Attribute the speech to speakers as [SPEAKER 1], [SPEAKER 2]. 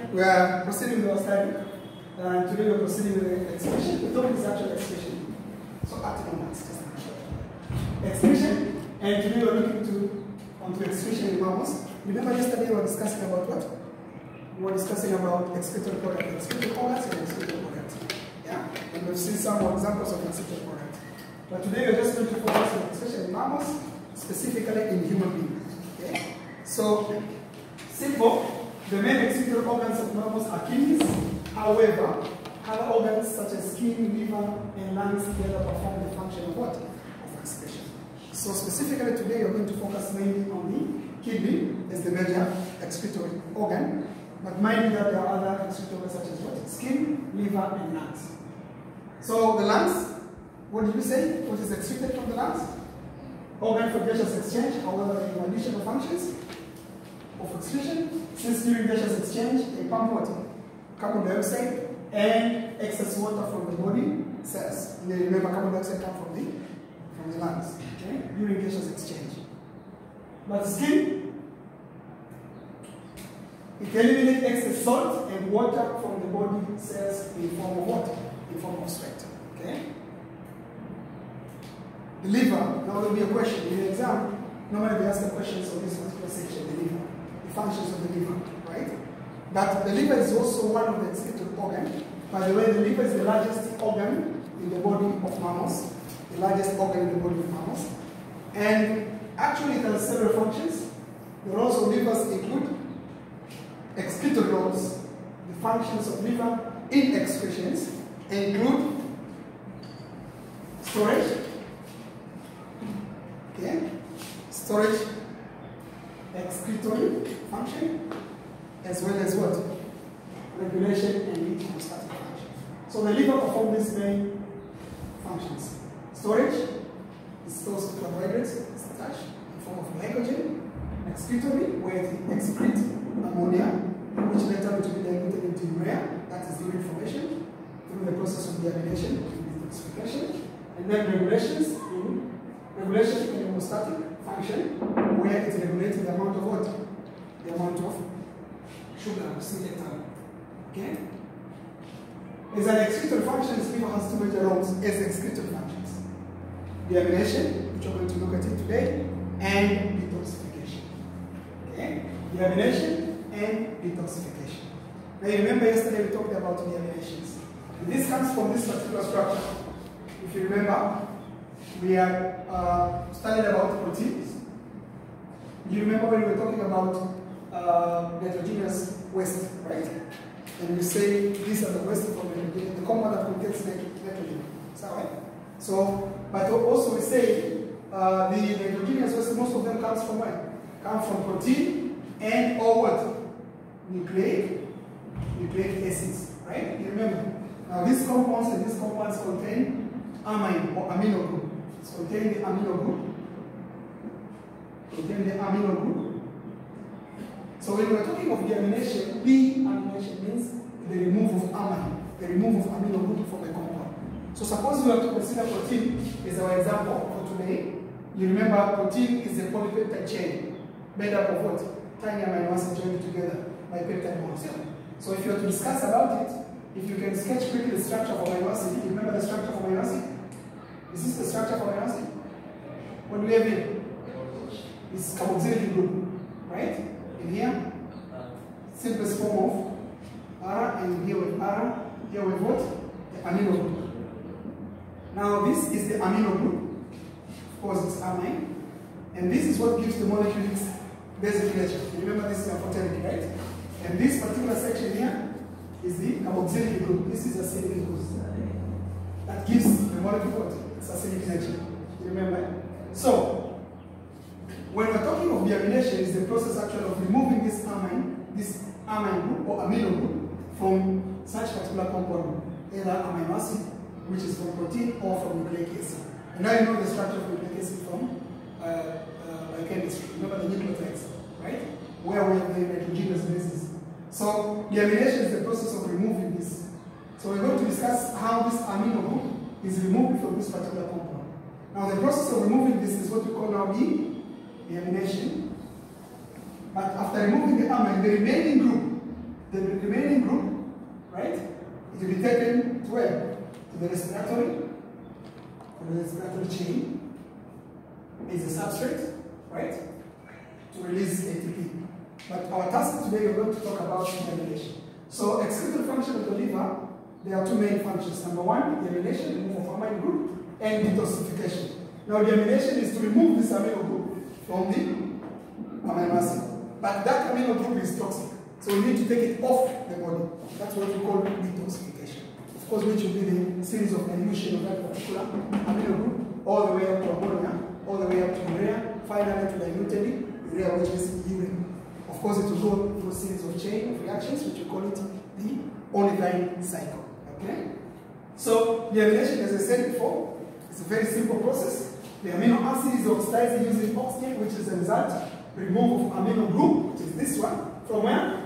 [SPEAKER 1] we are proceeding with our study. Today we are proceeding with the expression. The topic is actually expression. So article marks, just expression. And today we are looking onto expression in mammals. Remember yesterday we were discussing about what? We were discussing about excretory product, excretory products and excretory products. Yeah? And we've seen some examples of excretory products. But today we're just going to focus on expression in mammals, specifically in human beings. Okay? So, simple. The main excretory organs of mammals are kidneys. However, other organs such as skin, liver, and lungs together perform the function of what? Of excretion. So specifically today you're going to focus mainly on the kidney as the major excretory organ. But mind you that there are other excretory organs such as what? Skin, liver, and lungs. So the lungs, what did you say? What is excreted from the lungs? Organ for gaseous exchange, however, in additional functions of excretion. Since during gaseous exchange, they pump water, carbon dioxide, and excess water from the body cells. And remember, carbon dioxide comes from the lungs, okay? During gaseous exchange. But skin, it eliminates excess salt and water from the body cells in form of water, in form of sweat, okay? The liver, now there will be a question. In the exam, normally they ask the questions on this particular section, the liver. Functions of the liver, right? But the liver is also one of the excretory organs. By the way, the liver is the largest organ in the body of mammals, the largest organ in the body of mammals. And actually it has several functions. The roles of livers include excretory roles. The functions of liver in excretions include storage, okay? Storage, excretory function, as well as what? Regulation and hemostatic function. So the liver performs these main functions. Storage, it stores carbohydrates, starch, in form of glycogen. Excretory, where it excretes ammonia, which later will be diluted into urea, that is urine formation, through the process of deamination, detoxification. And then regulations, regulation in hemostatic function, where it regulates the amount of water, the amount of sugar, later. Okay? As an excretory function, the liver has two major roles as excretory functions: deamination, which we're going to look at it today, and detoxification. Okay? Deamination and detoxification. Now, you remember yesterday we talked about deaminations. And this comes from this particular structure. If you remember, we have studied about proteins. You remember when we were talking about nitrogenous waste, right? And we say these are the waste from the compound that contains nitrogen. Is that right? So, but also we say the nitrogenous waste, most of them comes from where? Come from protein and or what? Nucleic acids, right? You remember? Now these compounds and these compounds contain amine or amino group. It's contain the amino group. So when we're talking of deamination, deamination means the remove of amine, the remove of amino group from a compound. So suppose we have to consider protein as our example for today. You remember protein is a polypeptide chain made up of what? Tiny amino acids joined together by peptide bonds. So if you were to discuss about it, if you can sketch quickly the structure of amino acid, you remember the structure of amino acid? Is this the structure of amino acid? What do we have here? It's carboxylic group, right? In here, simplest form of R, and here with R, here with what? The amino group. Now this is the amino group. Of course, it's amine. And this is what gives the molecule its basic nature. You remember this is amphoteric, right? And this particular section here is the carboxylic group. This is acidic group. That gives the molecule what? Its acidic nature. You remember? So, when we're talking of deamination, it's the process actually of removing this amine group or amino group from such particular compound, either amino acid, which is from protein, or from nucleic acid. And now you know the structure of nucleic acid from biochemistry. Remember the nucleotides, right? Where we have the nitrogenous bases. So deamination is the process of removing this. So we're going to discuss how this amino group is removed from this particular compound. Now the process of removing this is what we call now deamination. But after removing the amine, the remaining group The remaining group, right, it will be taken to where? To the respiratory chain is a substrate, right, to release ATP. But our task today, we're going to talk about demyelination. So excretory function of the liver, there are two main functions. Number one, demyelination, removal of amine group, and detoxification. Now demyelination is to remove this amino group from the amino acid. But that amino group is toxic. So we need to take it off the body. That's what we call detoxification. Of course, which will be the series of dilution of that particular amino group, all the way up to ammonia, all the way up to urea, finally to diluted urea, which is urine. Of course, it will go through a series of chain of reactions, which we call it the olivine cycle. Okay? So, demyelination, as I said before, is a very simple process. The amino acid is oxidized using oxygen, which is the result remove of amino group, which is this one, from where?